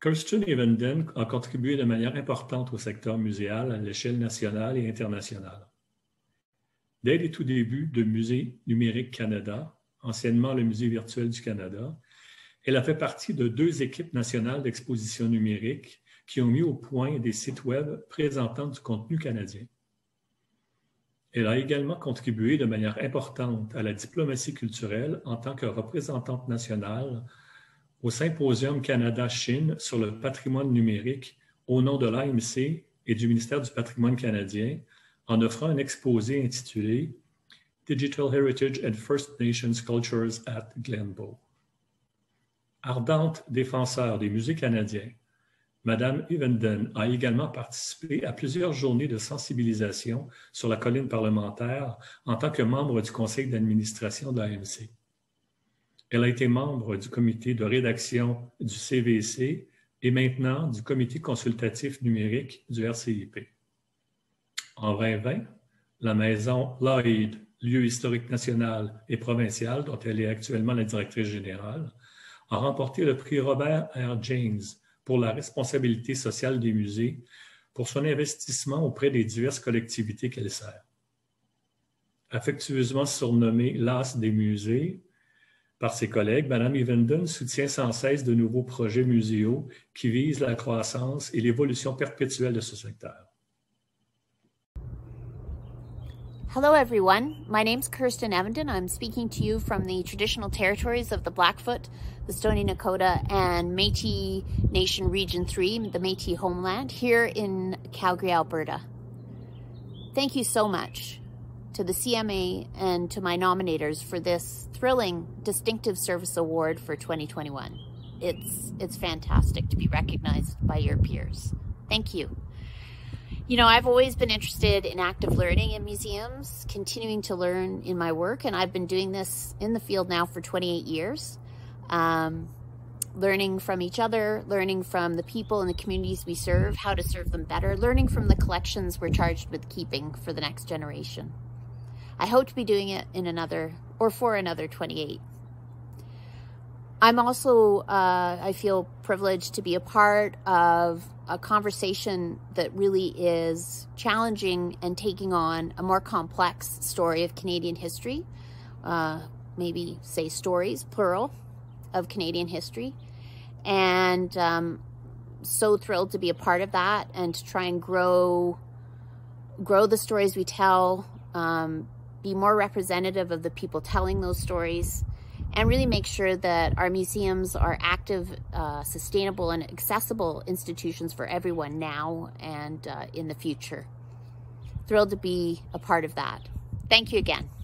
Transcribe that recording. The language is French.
Kirsten Evenden a contribué de manière importante au secteur muséal à l'échelle nationale et internationale. Dès les tout débuts de Musée numérique Canada, anciennement le Musée virtuel du Canada, elle a fait partie de 2 équipes nationales d'exposition numérique qui ont mis au point des sites web présentant du contenu canadien. Elle a également contribué de manière importante à la diplomatie culturelle en tant que représentante nationale au Symposium Canada-Chine sur le patrimoine numérique au nom de l'AMC et du ministère du Patrimoine canadien en offrant un exposé intitulé Digital Heritage and First Nations Cultures at Glenbow. Ardente défenseur des musées canadiens, Madame Evenden a également participé à plusieurs journées de sensibilisation sur la colline parlementaire en tant que membre du conseil d'administration de l'AMC. Elle a été membre du comité de rédaction du CVC et maintenant du comité consultatif numérique du RCIP. En 2020, la maison Lloyd, lieu historique national et provincial dont elle est actuellement la directrice générale, a remporté le prix Robert R. James pour la responsabilité sociale des musées pour son investissement auprès des diverses collectivités qu'elle sert. Affectueusement surnommée l'As des musées par ses collègues, Mme Evenden soutient sans cesse de nouveaux projets muséaux qui visent la croissance et l'évolution perpétuelle de ce secteur. Hello everyone, my name's Kirsten Evenden. I'm speaking to you from the traditional territories of the Blackfoot, the Stoney Nakoda, and Métis Nation Region 3, the Métis homeland, here in Calgary, Alberta. Thank you so much to the CMA and to my nominators for this thrilling Distinctive Service Award for 2021. It's fantastic to be recognized by your peers. Thank you. You know, I've always been interested in active learning in museums, continuing to learn in my work, and I've been doing this in the field now for 28 years. Learning from each other, learning from the people in the communities we serve, how to serve them better, learning from the collections we're charged with keeping for the next generation. I hope to be doing it in another, or for another 28. I'm also, I feel privileged to be a part of a conversation that really is challenging and taking on a more complex story of Canadian history, maybe say stories, plural, of Canadian history. And so thrilled to be a part of that and to try and grow the stories we tell, be more representative of the people telling those stories, and really make sure that our museums are active, sustainable, and accessible institutions for everyone now and in the future. Thrilled to be a part of that. Thank you again.